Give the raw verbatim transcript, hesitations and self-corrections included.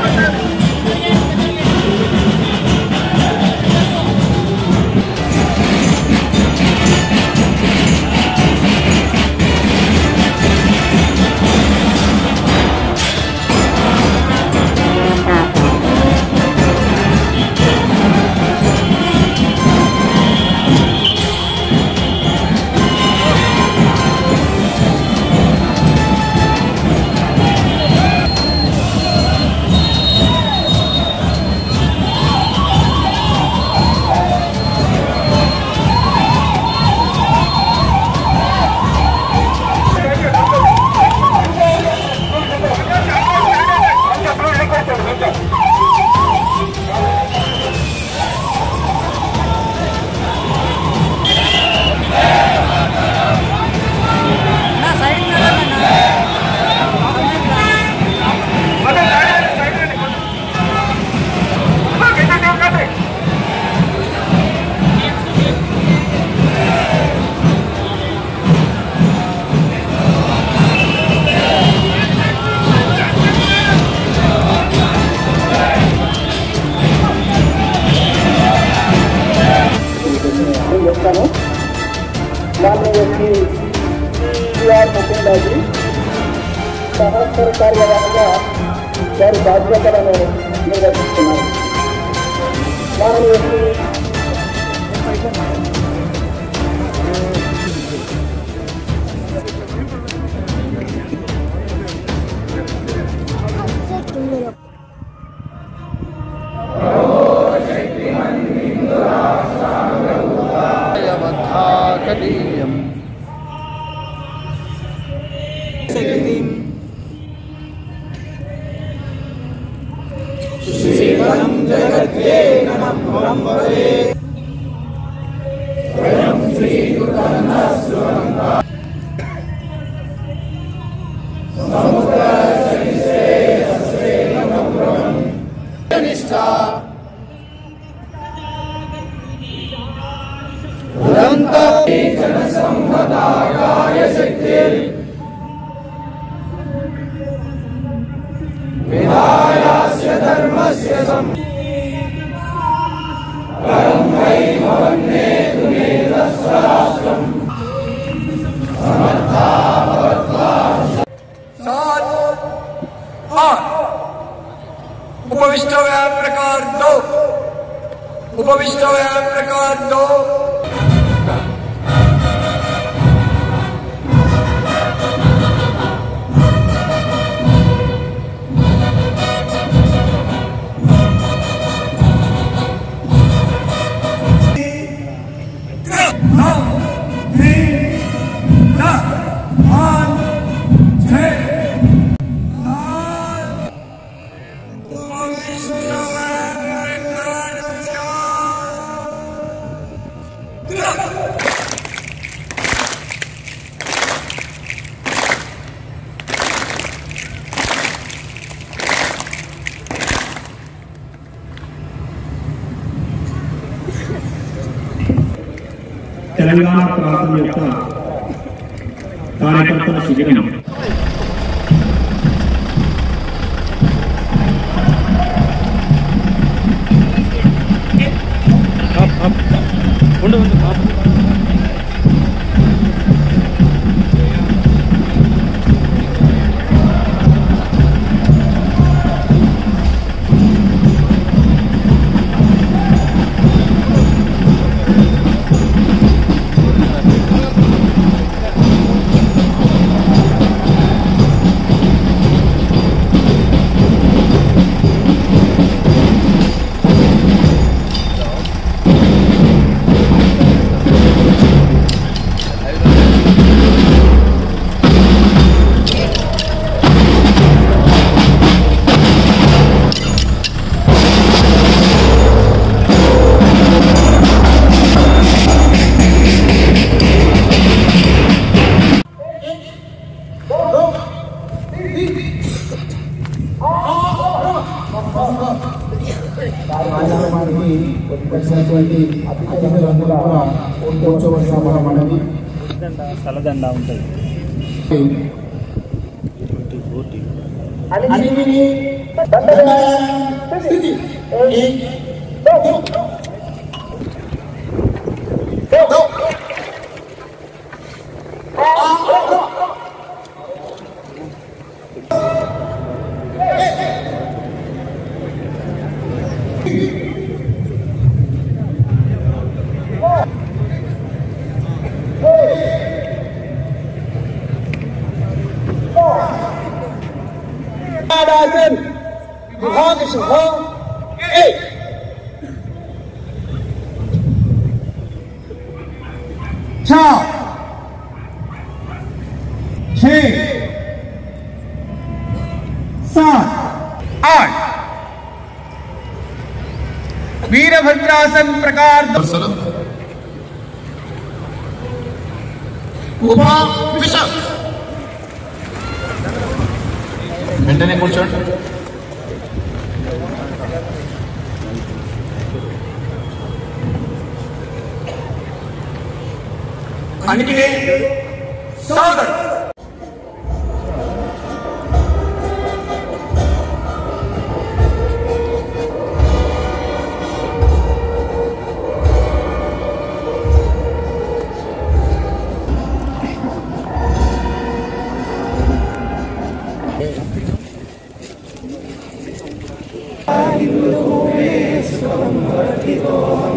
సహస్ర కార్యవాహంగా వారి బాధ్యతలను నిర్వహిస్తున్నారు. వారిని शिवं जगत्ये नमः परम्परे स्वयं श्रीगुरुनाथस्वरंगा समुद्रशनिसे हस्ते नमः निष्ठा उदंत जनसंपदाय शक्ति विधायास्य धर्मस्य सम् परं वै भवन्ने तुमे तस्राष्ट्रम् समर्था भवत्वा सात आठ उपविष्ट व्यायाम प्रकार दो उपविष्ट व्यायाम प्रकार दो తెలంగాణ ప్రాంతం యొక్క కార్యకర్తల శిబిరం కార్యక్రమానికి వచ్చినటువంటి అతిథులందరూ కూడా కూర్చోవలసిన మన మనవి. సలదండ ఉంటుంది అలివిని दंडयान स्थिति एक दो दो आसन विभाग सह एक चार छह सात आठ वीरभद्रासन प्रकार ఉపా విశాల్ వెంటనే కూర్చోండి. అన్నిటినీ Sagar Hindu me sukam vartito